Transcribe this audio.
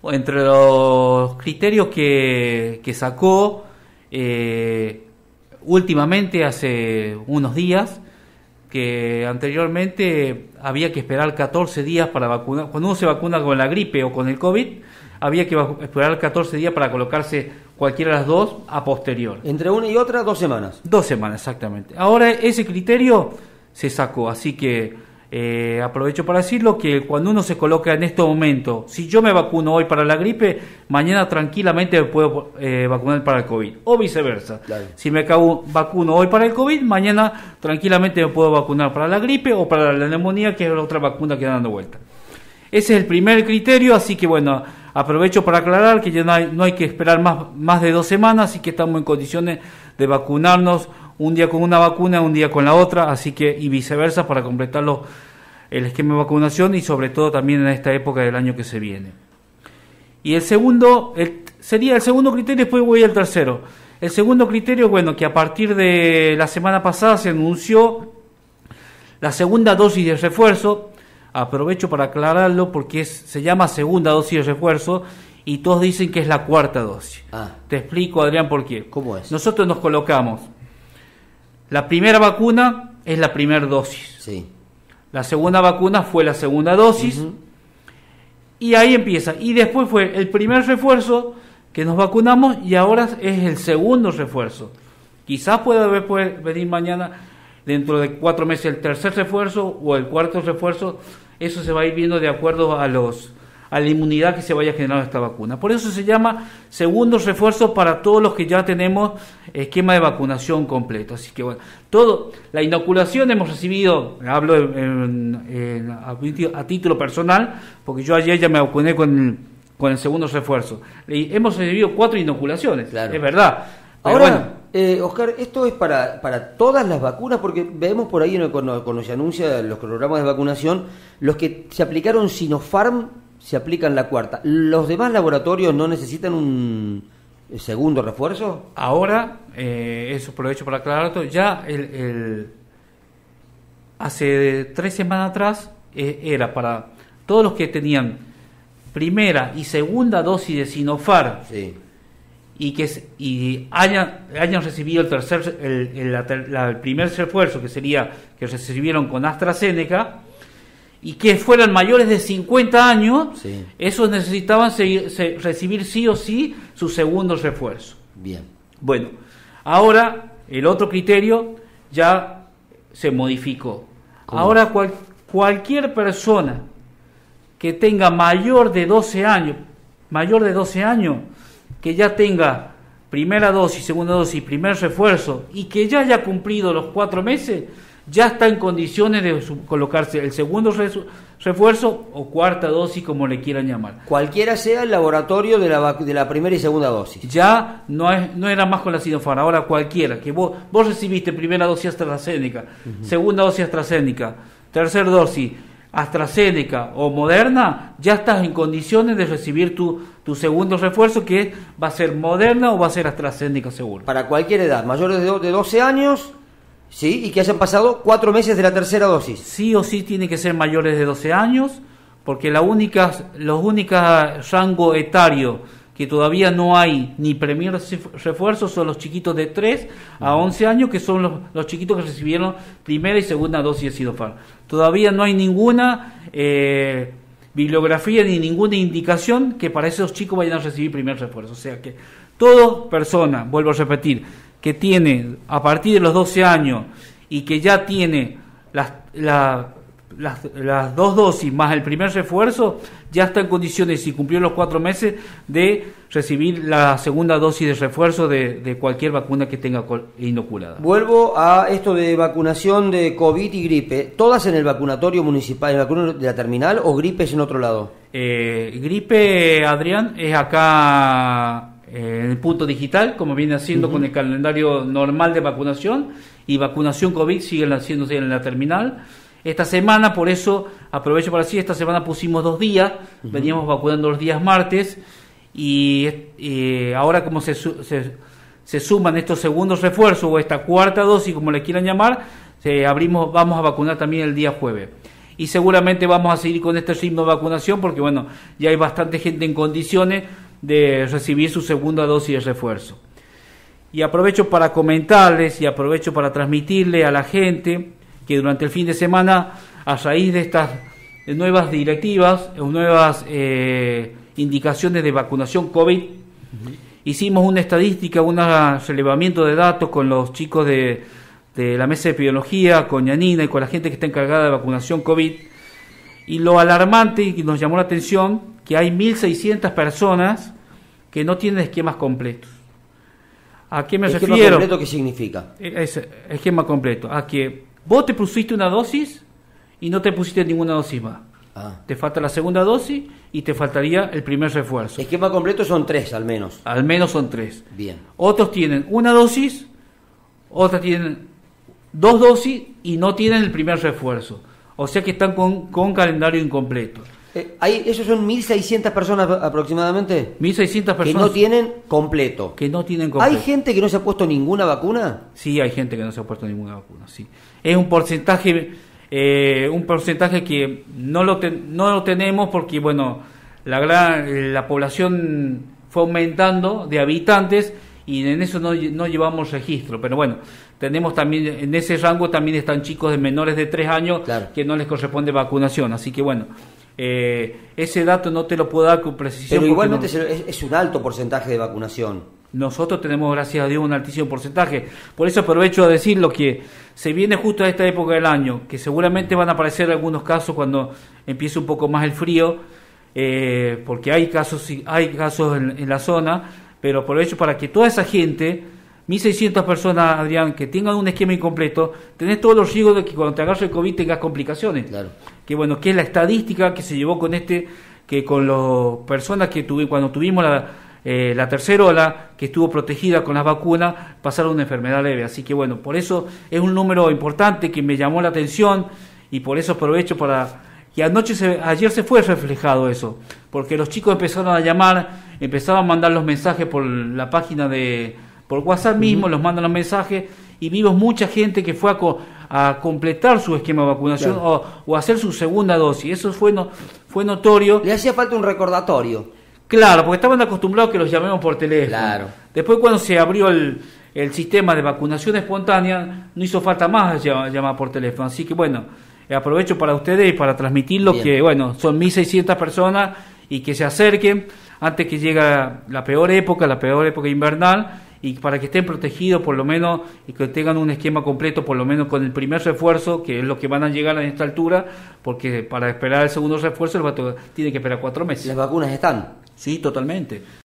Entre los criterios que sacó últimamente, hace unos días, que anteriormente había que esperar 14 días para vacunar. Cuando uno se vacuna con la gripe o con el COVID, había que esperar 14 días para colocarse cualquiera de las dos a posterior. Entre una y otra, 2 semanas. 2 semanas, exactamente. Ahora ese criterio se sacó, así que aprovecho para decirlo, que cuando uno se coloca en este momento, si yo me vacuno hoy para la gripe, mañana tranquilamente me puedo vacunar para el COVID, o viceversa. Claro. Si me vacuno hoy para el COVID, mañana tranquilamente me puedo vacunar para la gripe o para la neumonía, que es la otra vacuna que da dando vuelta. Ese es el primer criterio, así que bueno, aprovecho para aclarar que ya no hay que esperar más de 2 semanas, así que estamos en condiciones de vacunarnos un día con una vacuna, un día con la otra, así que y viceversa, para completarlo el esquema de vacunación, y sobre todo también en esta época del año que se viene. Y el segundo sería el segundo criterio, después voy al tercero. El segundo criterio, bueno, que a partir de la semana pasada se anunció la segunda dosis de refuerzo. Aprovecho para aclararlo porque se llama segunda dosis de refuerzo y todos dicen que es la cuarta dosis. Te explico, Adrián, por qué. ¿Cómo es? Nosotros nos colocamos. La primera vacuna es la primera dosis. Sí. La segunda vacuna fue la segunda dosis. Uh-huh. Y ahí empieza. Y después fue el primer refuerzo que nos vacunamos y ahora es el segundo refuerzo. Quizás pueda venir mañana, dentro de 4 meses, el tercer refuerzo o el cuarto refuerzo. Eso se va a ir viendo de acuerdo a la inmunidad que se vaya generando esta vacuna. Por eso se llama segundo refuerzo para todos los que ya tenemos esquema de vacunación completo. Así que bueno, la inoculación hemos recibido, hablo a título personal, porque yo ayer ya me vacuné con el segundo refuerzo. Hemos recibido 4 inoculaciones, claro. Es verdad. Ahora, Oscar, ¿esto es para todas las vacunas? Porque vemos por ahí cuando se anuncian los programas de vacunación, los que se aplicaron Sinopharm se aplican la cuarta. ¿Los demás laboratorios no necesitan un segundo refuerzo? Ahora, eso aprovecho para aclarar esto, ya hace 3 semanas atrás era para todos los que tenían primera y segunda dosis de Sinopharm, sí, y hayan recibido el primer refuerzo, que recibieron con AstraZeneca, y que fueran mayores de 50 años, sí, esos necesitaban recibir sí o sí su segundo refuerzo. Bien. Bueno, ahora el otro criterio ya se modificó. ¿Cómo? Ahora cualquier persona que tenga mayor de 12 años, que ya tenga primera dosis, segunda dosis, primer refuerzo, y que ya haya cumplido los 4 meses, ya está en condiciones de colocarse el segundo refuerzo o cuarta dosis, como le quieran llamar. Cualquiera sea el laboratorio de la primera y segunda dosis. Ya no era más con la Sinopharm, ahora cualquiera. Que vos recibiste primera dosis AstraZeneca, uh-huh, segunda dosis AstraZeneca, tercera dosis AstraZeneca o Moderna, ya estás en condiciones de recibir tu segundo refuerzo, que va a ser Moderna o va a ser AstraZeneca seguro. Para cualquier edad, mayores de 12 años... Sí, y que hayan pasado 4 meses de la tercera dosis. Sí o sí tiene que ser mayores de 12 años, porque los únicos rango etario que todavía no hay ni primer refuerzo son los chiquitos de 3 a 11 años, que son los chiquitos que recibieron primera y segunda dosis de Sinopharm. Todavía no hay ninguna bibliografía ni ninguna indicación que para esos chicos vayan a recibir primer refuerzo. O sea que toda persona, vuelvo a repetir, que tiene a partir de los 12 años y que ya tiene las 2 dosis más el primer refuerzo, ya está en condiciones, si cumplió los 4 meses, de recibir la segunda dosis de refuerzo de cualquier vacuna que tenga inoculada. Vuelvo a esto de vacunación de COVID y gripe. ¿Todas en el vacunatorio municipal, en el vacunatorio de la terminal, o gripe es en otro lado? Gripe, Adrián, es acá en el punto digital, como viene haciendo, uh-huh, con el calendario normal de vacunación, y vacunación COVID siguen haciéndose en la terminal. Esta semana, por eso aprovecho para decir, esta semana pusimos 2 días, uh-huh, veníamos vacunando los días martes, y ahora como se suman estos segundos refuerzos o esta cuarta dosis, como le quieran llamar, vamos a vacunar también el día jueves. y seguramente vamos a seguir con este ritmo de vacunación porque bueno, ya hay bastante gente en condiciones de recibir su segunda dosis de refuerzo. Y aprovecho para comentarles y aprovecho para transmitirle a la gente que durante el fin de semana, a raíz de estas nuevas directivas, nuevas indicaciones de vacunación COVID, hicimos una estadística, un relevamiento de datos con los chicos de la mesa de epidemiología, con Yanina y con la gente que está encargada de vacunación COVID, y lo alarmante y nos llamó la atención que hay 1.600 personas que no tienen esquemas completos. ¿A qué me refiero? ¿Esquema completo qué significa? Esquema completo, a que vos te pusiste una dosis y no te pusiste ninguna dosis más. Te falta la segunda dosis y te faltaría el primer refuerzo. Esquema completo son 3 al menos. Al menos son 3. Bien. Otros tienen una dosis, otros tienen 2 dosis y no tienen el primer refuerzo. O sea que están con calendario incompleto. ¿Esos son 1.600 personas aproximadamente? 1.600 personas. Que no tienen completo. Que no tienen completo. ¿Hay gente que no se ha puesto ninguna vacuna? Sí, hay gente que no se ha puesto ninguna vacuna, sí. Es un porcentaje que no lo tenemos porque, bueno, la población fue aumentando de habitantes y en eso no llevamos registro. Pero bueno, tenemos también, en ese rango también están chicos de menores de 3 años claro, que no les corresponde vacunación. Así que bueno, ese dato no te lo puedo dar con precisión. Pero igualmente es un alto porcentaje de vacunación. Nosotros tenemos, gracias a Dios, un altísimo porcentaje. Por eso aprovecho a decir lo que se viene justo a esta época del año, que seguramente van a aparecer algunos casos cuando empiece un poco más el frío, porque hay casos en la zona, pero aprovecho para que toda esa gente, 1.600 personas, Adrián, que tengan un esquema incompleto, tenés todos los riesgos de que cuando te agarre el COVID tengas complicaciones. Claro. Que bueno, que es la estadística que se llevó con que con las personas que cuando tuvimos la tercera ola, que estuvo protegida con las vacunas, pasaron una enfermedad leve. Así que bueno, por eso es un número importante que me llamó la atención y por eso aprovecho para que ayer se fue reflejado eso, porque los chicos empezaron a llamar, empezaron a mandar los mensajes por la página por WhatsApp mismo, los mandan los mensajes y vimos mucha gente que fue a completar su esquema de vacunación claro, o hacer su segunda dosis. Eso fue notorio. Le hacía falta un recordatorio. Claro, porque estaban acostumbrados que los llamemos por teléfono. Claro. Después cuando se abrió el sistema de vacunación espontánea, no hizo falta más llamar por teléfono. Así que bueno, aprovecho para ustedes y para transmitirlo. Bien. Que bueno, son 1.600 personas y que se acerquen antes que llegue la peor época invernal, y para que estén protegidos por lo menos y que tengan un esquema completo por lo menos con el primer refuerzo, que es lo que van a llegar a esta altura, porque para esperar el segundo refuerzo tiene que esperar 4 meses. ¿Las vacunas están? Sí, totalmente.